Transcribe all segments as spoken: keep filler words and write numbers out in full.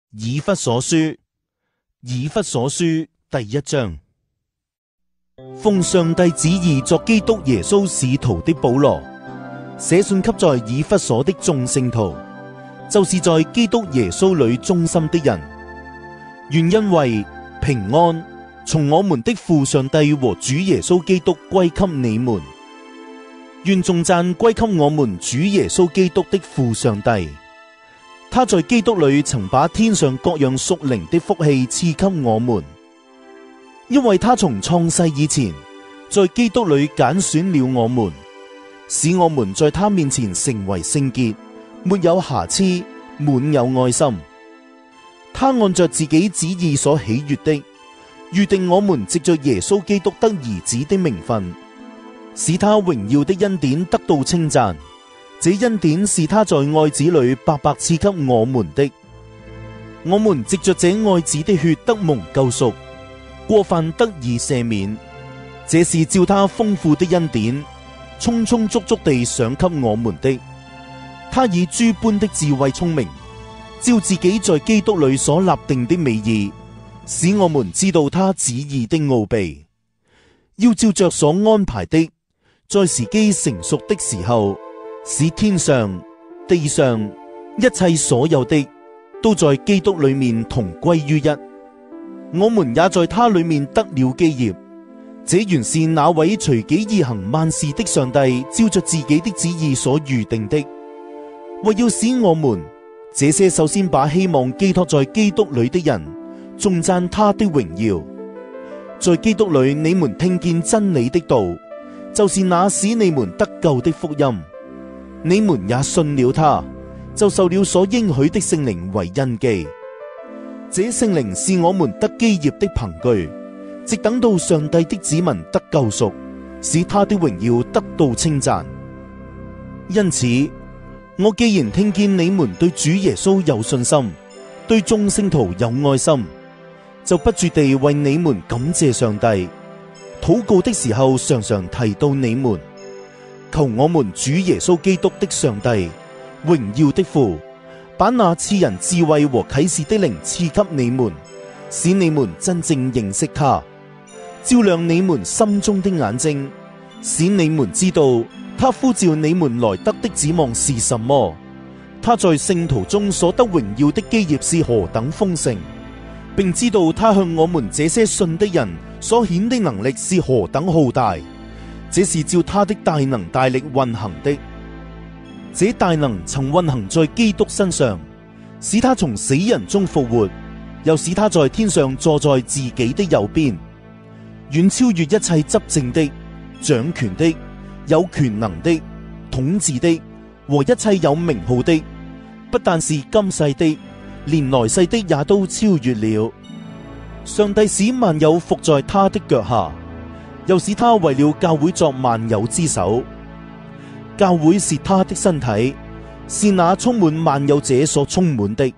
以弗所書，以弗所書第一章。奉上帝旨意作基督耶穌使徒的保羅，寫信給在以弗所的眾聖徒，就是在基督耶穌裏忠心的人，願因為平安從我們的父上帝和主耶穌基督歸給你們。願頌讚歸給我們主耶穌基督的父上帝。他在基督裏曾把天上各樣屬靈的福氣賜給我們，因為他從創世以前，在基督裏揀選了我們，使我們在他面前成為聖潔，沒有瑕疵，滿有愛心。他按着自己旨意所喜悅的，預定我們藉着耶穌基督得兒子的名分，使他榮耀的恩典得到稱讚。這恩典是他在愛子裏白白賜給我們的。我們藉着這愛子的血得蒙救贖，過犯得以赦免。這是照他豐富的恩典，充充足足地賞給我們的。他以諸般的智慧聰明，照自己在基督裏所立定的美意，使我們知道他旨意的奧秘，要照着所安排的，在時機成熟的時候，使天上地上一切所有的都在基督裏面同歸於一。我們也在他裏面得了基業。這原是那位隨己意行萬事的上帝照着自己的旨意所預定的，為要使我們這些首先把希望寄託在基督裏的人頌讚他的榮耀。在基督裏你們聽見真理的道，就是那使你們得救的福音。你們也信了他，就受了所應許的聖靈為印記。這聖靈是我們得基業的憑據，直等到上帝的子民得救贖，使他的榮耀得到稱讚。因此，我既然聽見你們對主耶穌有信心，對眾聖徒有愛心，就不住地為你們感謝上帝。禱告的時候，常常提到你們。求我們主耶穌基督的上帝，榮耀的父，把那賜人智慧和啟示的靈賜給你們，使你們真正認識他，照亮你們心中的眼睛，使你們知道他呼召你們來得的指望是什麼，他在聖徒中所得榮耀的基業是何等豐盛，並知道他向我們這些信的人所顯的能力是何等浩大。這是照他的大能大力運行的。這大能曾運行在基督身上，使他從死人中復活，又使他在天上坐在自己的右邊，遠超越一切執政的、掌權的、有權能的、統治的和一切有名號的，不但是今世的，連來世的也都超越了。上帝使萬有服在他的腳下，又使他為了教會作萬有之首。教會是他的身體，是那充滿萬有者所充滿的。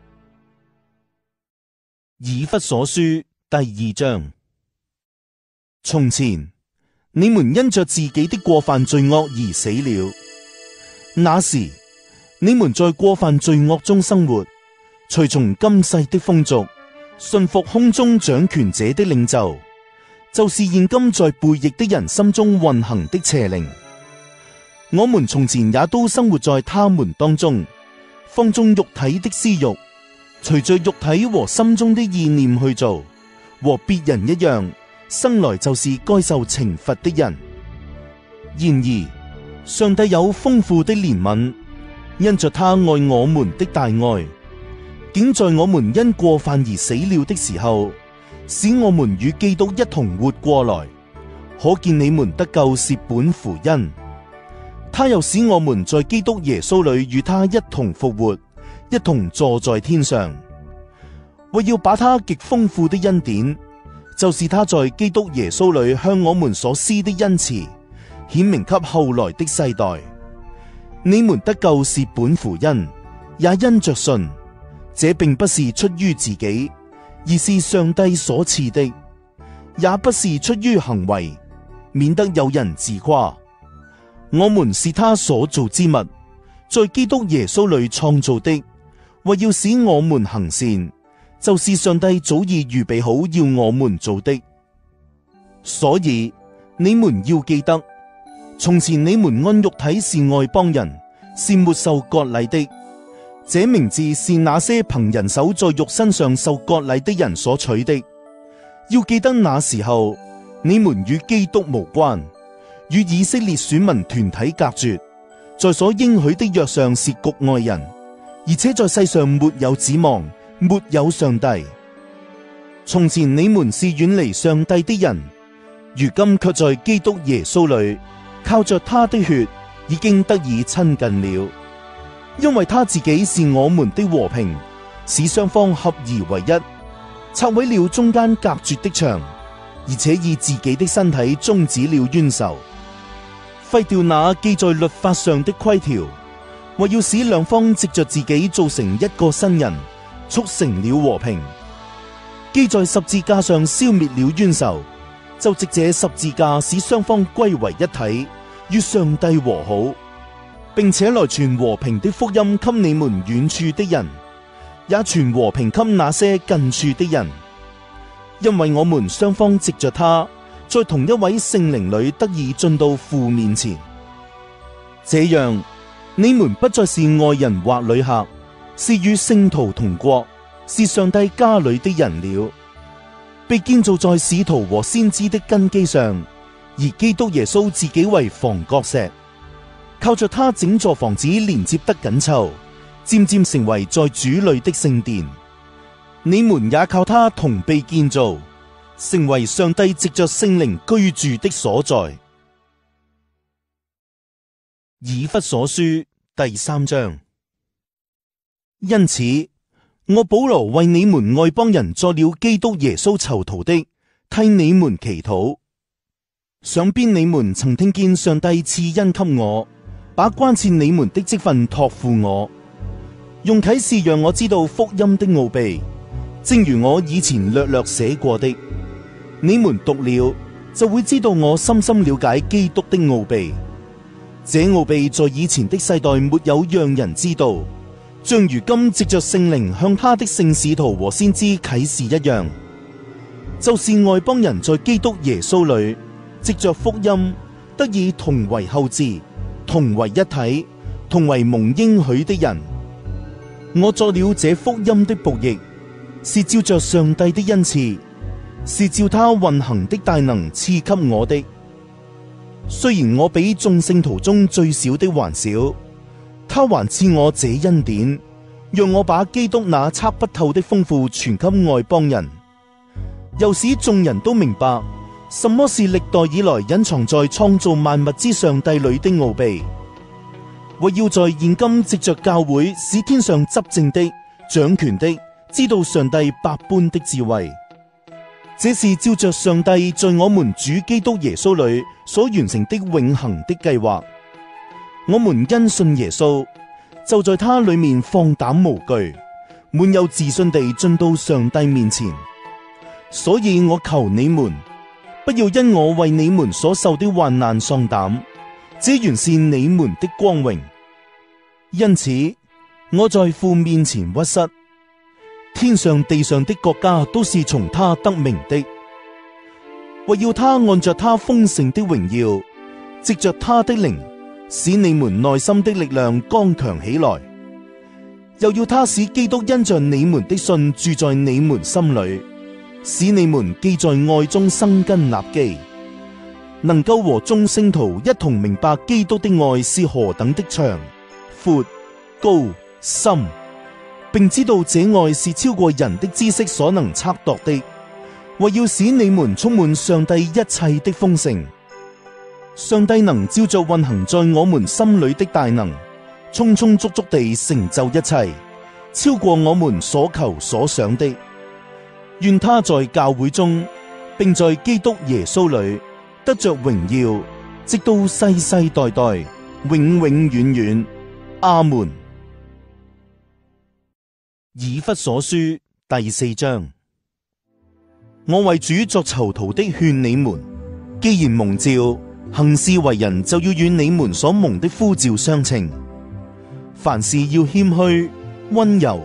以弗所書第二章。從前你們因着自己的過犯罪惡而死了，那時你們在過犯罪惡中生活，隨從今世的風俗，順服空中掌權者的領袖，就是現今在悖逆的人心中運行的邪靈。我們從前也都生活在他們當中，放縱肉體的私欲，隨着肉體和心中的意念去做，和別人一樣，生來就是該受懲罰的人。然而上帝有豐富的憐憫，因着他愛我們的大愛，竟在我們因過犯而死了的時候，使我們與基督一同活過來。可見你們得救是本乎恩。他又使我們在基督耶穌裏與他一同復活，一同坐在天上，為要把他極豐富的恩典，就是他在基督耶穌裏向我們所施的恩慈，顯明給後來的世代。你們得救是本乎恩，也因着信。這並不是出於自己，而是上帝所賜的；也不是出於行為，免得有人自誇。我們是他所造之物，在基督耶穌裏創造的， 為要使我們行善，就是上帝早已預備好要我們做的。所以你們要記得，從前你們按肉體是外邦人，是沒受割禮的。這名字是那些憑人手在肉身上受割禮的人所取的。要記得那時候，你們與基督無關，與以色列選民團體隔絕，在所應許的約上是局外人，而且在世上沒有指望，沒有上帝。從前你們是遠離上帝的人，如今卻在基督耶穌裏，靠着他的血已經得以親近了。因為他自己是我們的和平，使雙方合而為一，拆毀了中間隔絕的牆，而且以自己的身體終止了冤仇，廢掉那記在律法上的規條，為要使兩方藉着自己造成一個新人，促成了和平。既在十字架上消滅了冤仇，就藉這十字架使雙方歸為一體，與上帝和好，並且來傳和平的福音給你們遠處的人，也傳和平給那些近處的人。因為我們雙方藉着他，在同一位聖靈裏得以進到父面前。這樣，你們不再是外人或旅客，是與聖徒同國，是上帝家裏的人了，被建造在使徒和先知的根基上，而基督耶穌自己為房角石。靠着他整座房子連接得緊湊，漸漸成為在主裏的聖殿。你們也靠他同被建造，成為上帝藉着聖靈居住的所在。以弗所書第三章。因此，我保羅為你們外邦人作了基督耶穌囚徒的，替你們祈禱。想必你們曾聽見上帝賜恩給我，把關切你們的職分託付我，用啟示讓我知道福音的奧秘，正如我以前略略寫過的。你們讀了就會知道我深深了解基督的奧秘。這奧秘在以前的世代沒有讓人知道，像如今藉着聖靈向他的聖使徒和先知啟示一樣，就是外邦人在基督耶穌裏藉着福音得以同為後嗣，同為一體，同為蒙應許的人。我作了這福音的僕役，是照着上帝的恩賜，是照他運行的大能賜給我的。雖然我比眾聖徒中最小的還小，他還賜我這恩典，讓我把基督那測不透的豐富傳給外邦人，又使眾人都明白什麼是歷代以來隱藏在創造萬物之上帝裏的奧秘，為要在現今藉着教會使天上執政的掌權的知道上帝百般的智慧。這是照着上帝在我們主基督耶穌裏所完成的永恆的計劃。我們因信耶穌，就在他裏面放膽無懼，滿有自信地進到上帝面前。所以我求你們，不要因我為你們所受的患難喪膽，這原是你們的光榮。因此，我在父面前屈膝，天上地上的國家都是從他得名的，為要他按着他豐盛的榮耀，藉着他的靈，使你們內心的力量剛強起來，又要他使基督因着你們的信住在你們心裏，使你們既在愛中生根立基，能夠和眾聖徒一同明白基督的愛是何等的長、闊、高、深，並知道這愛是超過人的知識所能測度的，為要使你們充滿上帝一切的豐盛。上帝能照着運行在我們心裏的大能，充充足足地成就一切，超過我們所求所想的。願他在教會中，並在基督耶穌裏得着榮耀，直到世世代代，永永遠遠。阿門。以弗所書第四章。我為主作囚徒的勸你們，既然蒙召，行事為人就要與你們所蒙的呼召相稱。凡事要謙虛、溫柔、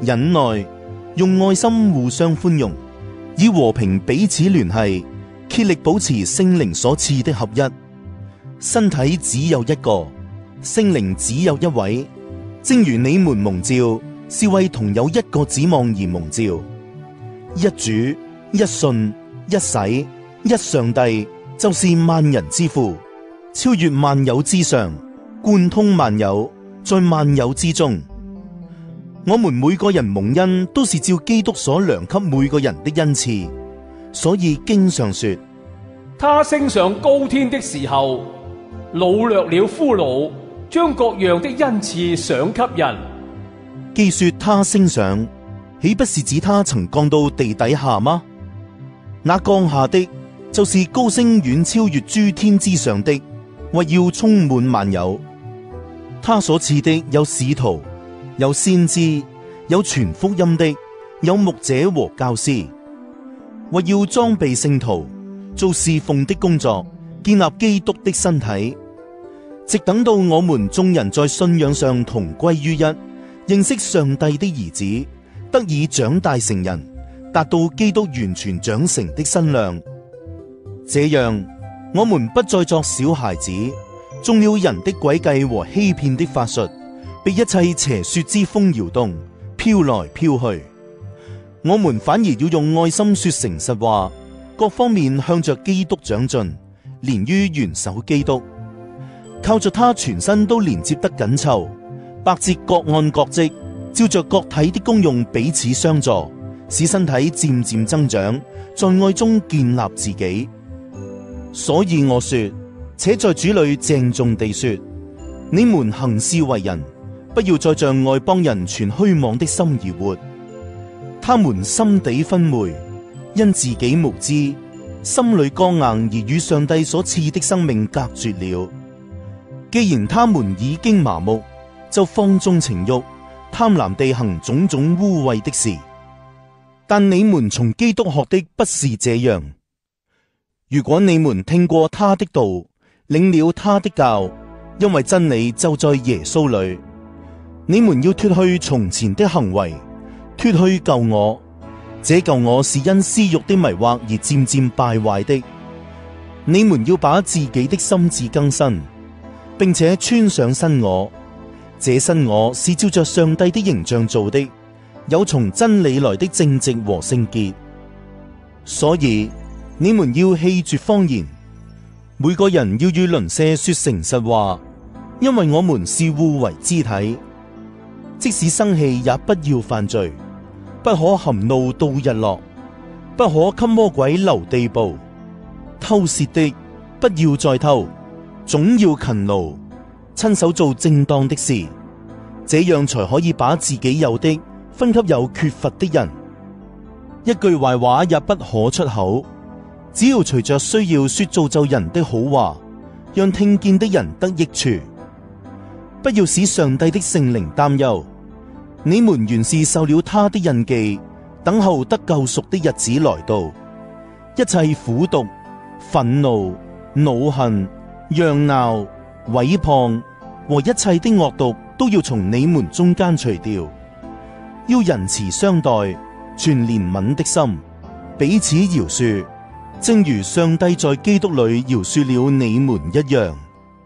忍耐，用愛心互相寬容，以和平彼此聯繫，竭力保持聖靈所賜的合一。身體只有一個，聖靈只有一位，正如你們蒙召，是為同有一個指望而蒙召。一主，一信，一洗，一上帝，就是萬人之父，超越萬有之上，貫通萬有，在萬有之中。我們每個人蒙恩都是照基督所量給每個人的恩賜，所以經上說， 他升上高天的時候，擄掠了俘虜，將各樣的恩賜賞給人。 既說他升上，豈不是指他曾降到地底下嗎？那降下的，就是高升遠超越諸天之上的，為要充滿萬有。他所賜的有使徒，有先知，有傳福音的，有牧者和教師，為要裝備聖徒，做侍奉的工作，建立基督的身體，直等到我們眾人在信仰上同歸於一，認識上帝的兒子，得以長大成人，達到基督完全長成的身量。這樣，我們不再作小孩子，中了人的詭計和欺騙的法術，被一切邪說之風搖動，飄來飄去。我們反而要用愛心說誠實話，各方面向着基督長進，連於元首基督，靠着他全身都連接得緊湊，百節各按各職，照着各體的功用彼此相助，使身體漸漸增長，在愛中建立自己。所以我說，且在主裏鄭重地說，你們行事為人，不要再像外邦人存虛妄的心而活。他們心地昏昧，因自己無知，心裏剛硬，而與上帝所賜的生命隔絕了。既然他們已經麻木，就放縱情慾，貪婪地行種種污穢的事。但你們從基督學的不是這樣。如果你們聽過他的道，領了他的教，因為真理就在耶穌裏，你們要脫去從前的行為，脫去舊我。這舊我是因私欲的迷惑而漸漸敗壞的。你們要把自己的心志更新，並且穿上新我。這新我是照着上帝的形象做的，有從真理來的正直和聖潔。所以你們要棄絕謊言，每個人要與鄰舍說誠實話，因為我們是互為肢體。即使生氣，也不要犯罪，不可含怒到日落，不可給魔鬼留地步。偷竊的不要再偷，總要勤勞，親手做正當的事，這樣才可以把自己有的分給有缺乏的人。一句壞話也不可出口，只要隨着需要說造就人的好話，讓聽見的人得益處。不要使上帝的聖靈擔憂，你們原是受了他的印記，等候得救贖的日子來到。一切苦毒、憤怒、惱恨、嚷鬧、毀謗和一切的惡毒，都要從你們中間除掉。要仁慈相待，存憐憫的心，彼此饒恕，正如上帝在基督裏饒恕了你們一樣。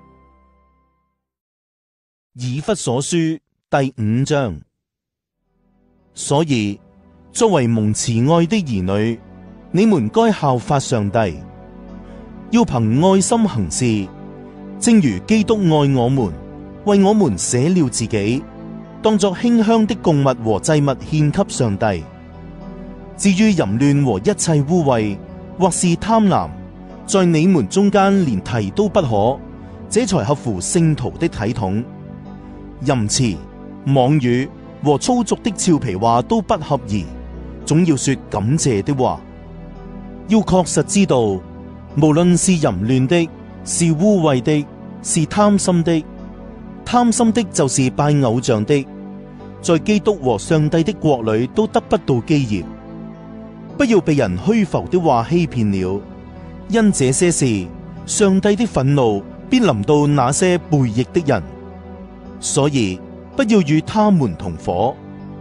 以弗所書第五章。所以，作為蒙慈愛的兒女，你們該效法上帝，要憑愛心行事，正如基督愛我們，為我們捨了自己，當作馨香的供物和祭物獻給上帝。至於淫亂和一切污穢，或是貪婪，在你們中間連提都不可，這才合乎聖徒的體統。淫詞、妄語和粗俗的俏皮話都不合宜，總要說感謝的話。要確實知道，無論是淫亂的，是污穢的，是貪心的，貪心的就是拜偶像的，在基督和上帝的國裏都得不到基業。不要被人虛浮的話欺騙了，因這些事，上帝的憤怒必臨到那些悖逆的人。所以不要與他們同伙。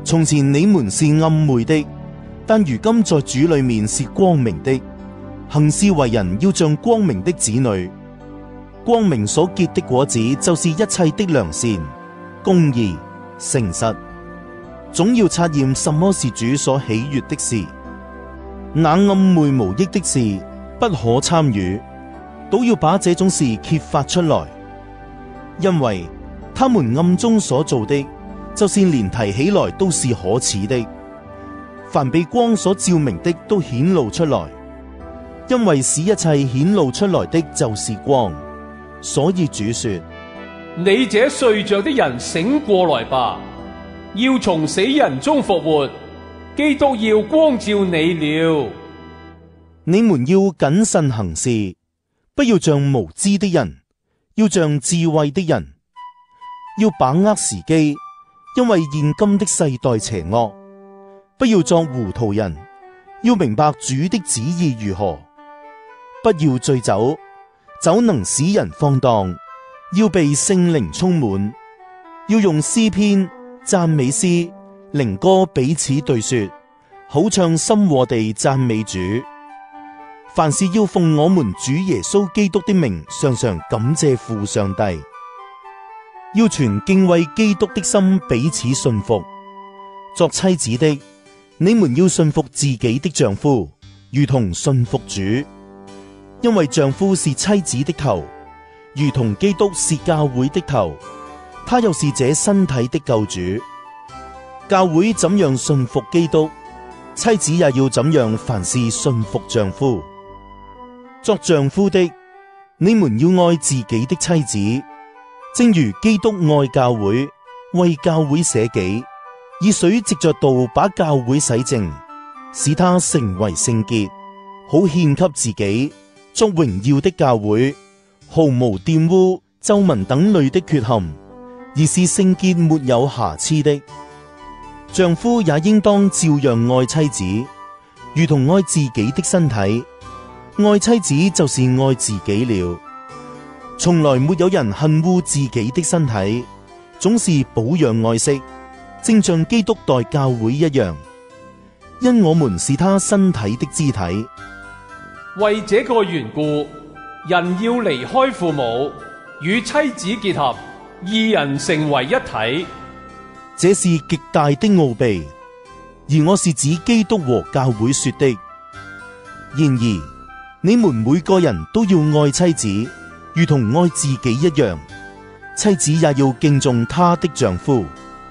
從前你們是暗昧的，但如今在主裏面是光明的。行事為人要像光明的子女，光明所結的果子就是一切的良善、公義、誠實。總要察驗什麼是主所喜悅的事，那暗昧無益的事不可參與，倒要把這種事揭發出來，因為他們暗中所做的，就是連提起來都是可恥的。凡被光所照明的都顯露出來，因為使一切顯露出來的就是光。所以主說： 你這睡着的人醒過來吧，要從死人中復活，基督要光照你了。 你們要謹慎行事，不要像無知的人，要像智慧的人，要把握時機，因為現今的世代邪惡。不要作糊塗人，要明白主的旨意如何。不要醉酒，酒能使人放蕩，要被聖靈充滿。要用詩篇、讚美詩、靈歌彼此對說，好唱心和地讚美主。凡事要奉我們主耶穌基督的名，常常感謝父上帝。要存敬畏基督的心彼此順服。作妻子的，你們要順服自己的丈夫，如同順服主。因為丈夫是妻子的頭，如同基督是教會的頭，他又是這身體的救主。教會怎樣順服基督，妻子也要怎樣凡事順服丈夫。作丈夫的，你們要愛自己的妻子，正如基督愛教會，為教會捨己，以水藉着道把教會洗淨，使他成為聖潔，好獻給自己，作榮耀的教會，毫無玷污、皺紋等類的缺陷，而是聖潔沒有瑕疵的。丈夫也應當照樣愛妻子，如同愛自己的身體。愛妻子就是愛自己了。從來沒有人恨惡自己的身體，總是保養愛惜，正像基督待教會一樣，因我們是他身體的肢體。 為這個緣故，人要離開父母，與妻子結合，二人成為一體。 這是極大的奧秘，而我是指基督和教會說的。然而，你們每個人都要愛妻子，如同愛自己一樣。妻子也要敬重她的丈夫。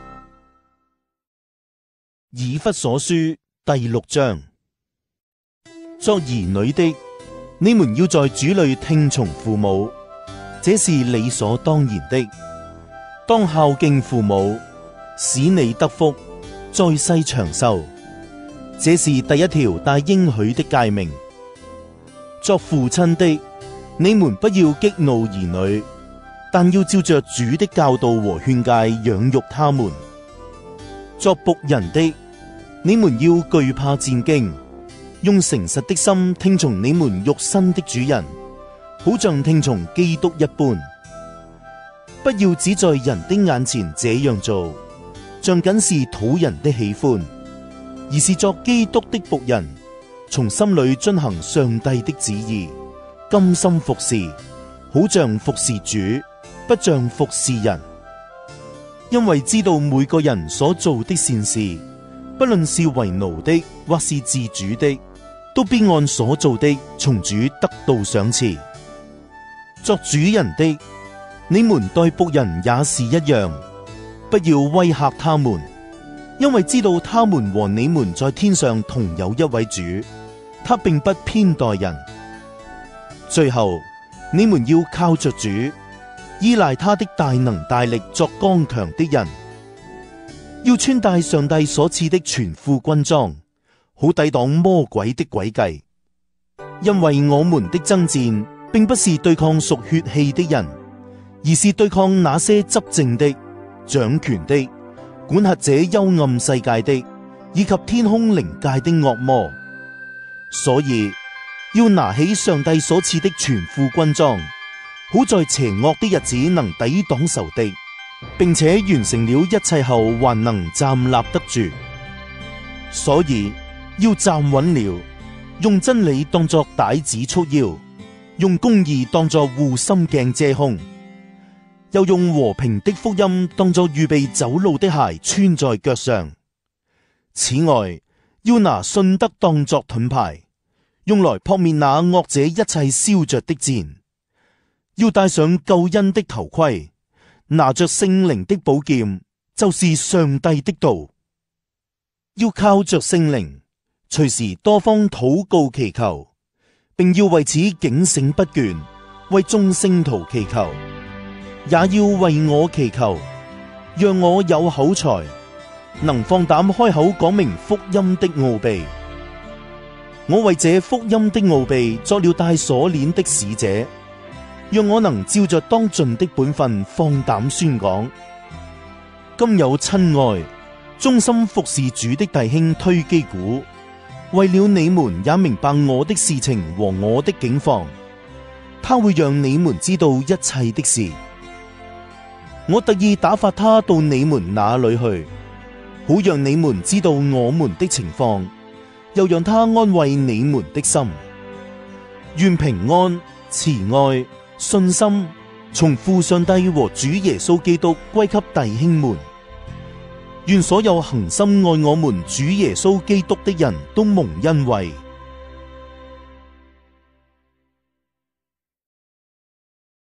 以弗所書第六章。作兒女的，你們要在主裏聽從父母，這是理所當然的。當孝敬父母，使你得福，在世長壽。這是第一條帶應許的誡命。作父親的，你們不要激怒兒女，但要照着主的教導和勸誡養育他們。作僕人的，你們要懼怕戰兢，用誠實的心聽從你們肉身的主人，好像聽從基督一般。不要只在人的眼前這樣做，像僅是討人的喜歡，而是作基督的僕人，從心裏遵行上帝的旨意，甘心服侍，好像服侍主，不像服侍人。因為知道每個人所做的善事，不論是為奴的或是自主的，都必按所做的從主得到賞賜。作主人的，你們待僕人也是一樣，不要威嚇他們，因為知道他們和你們在天上同有一位主，他並不偏待人。最後，你們要靠着主，依賴他的大能大力作剛強的人，要穿戴上帝所賜的全副軍裝，好抵擋魔鬼的詭計。因為我們的爭戰並不是對抗屬血氣的人，而是對抗那些執政的、掌權的、管轄這幽暗世界的，以及天空靈界的惡魔。所以要拿起上帝所賜的全副軍裝，好在邪惡的日子能抵擋仇敵， 並且完成了一切後，還能站立得住。所以要站穩了，用真理當作帶子束腰，用公義當作護心鏡遮胸，又用和平的福音當作預備走路的鞋穿在腳上。此外，要拿信德當作盾牌，用來撲滅那惡者一切燒着的箭。要戴上救恩的頭盔，拿着聖靈的寶劍，就是上帝的道。要靠着聖靈，隨時多方禱告祈求，並要為此警醒不倦，為眾聖徒祈求，也要為我祈求，讓我有口才，能放膽開口講明福音的奧秘。我為這福音的奧秘作了帶鎖鏈的使者，讓我能照着當盡的本分放膽宣講。今有親愛忠心服侍主的弟兄推基古，為了你們也明白我的事情和我的境況，他會讓你們知道一切的事。我特意打發他到你們那裏去，好讓你們知道我們的情況，又讓他安慰你們的心。願平安、慈愛、信心從父上帝和主耶穌基督歸給弟兄們。願所有恒心愛我們主耶穌基督的人都蒙恩惠。